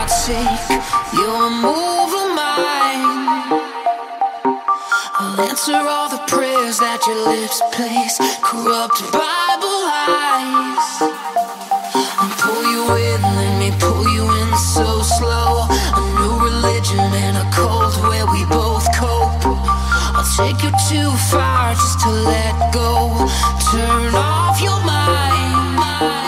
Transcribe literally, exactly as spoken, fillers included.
take your move of mine. I'll answer all the prayers that your lips place, corrupt Bible lies. I'll pull you in, let me pull you in so slow. A new religion and a cult where we both cope. I'll take you too far just to let go. Turn off your mind.